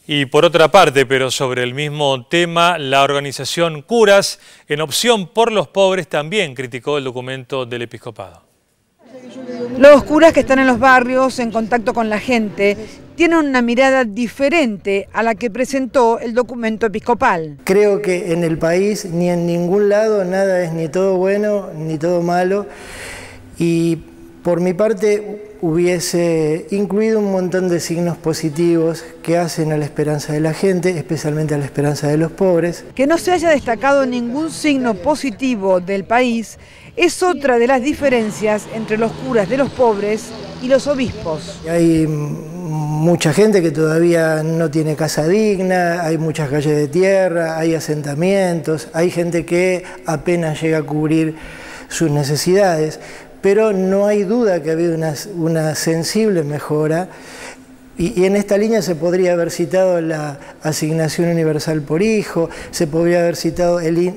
Y por otra parte, pero sobre el mismo tema, la organización Curas, en Opción por los Pobres, también criticó el documento del episcopado. Los curas que están en los barrios, en contacto con la gente, tienen una mirada diferente a la que presentó el documento episcopal. Creo que en el país, ni en ningún lado, nada es ni todo bueno ni todo malo. Y por mi parte hubiese incluido un montón de signos positivos que hacen a la esperanza de la gente, especialmente a la esperanza de los pobres. Que no se haya destacado ningún signo positivo del país es otra de las diferencias entre los curas de los pobres y los obispos. Hay mucha gente que todavía no tiene casa digna, hay muchas calles de tierra, hay asentamientos, hay gente que apenas llega a cubrir sus necesidades. Pero no hay duda que ha habido una sensible mejora y en esta línea se podría haber citado la asignación universal por hijo, se podría haber citado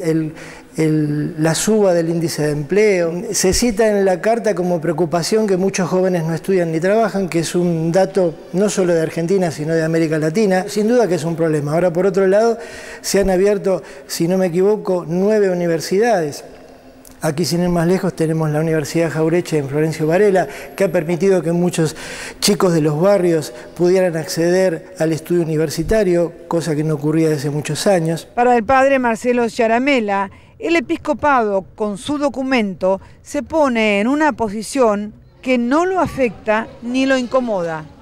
la suba del índice de empleo. Se cita en la carta como preocupación que muchos jóvenes no estudian ni trabajan, que es un dato no solo de Argentina, sino de América Latina. Sin duda que es un problema. Ahora, por otro lado, se han abierto, si no me equivoco, 9 universidades. Aquí, sin ir más lejos, tenemos la Universidad Jauretche en Florencio Varela, que ha permitido que muchos chicos de los barrios pudieran acceder al estudio universitario, cosa que no ocurría desde muchos años. Para el padre Marcelo Yaramela, el episcopado, con su documento, se pone en una posición que no lo afecta ni lo incomoda.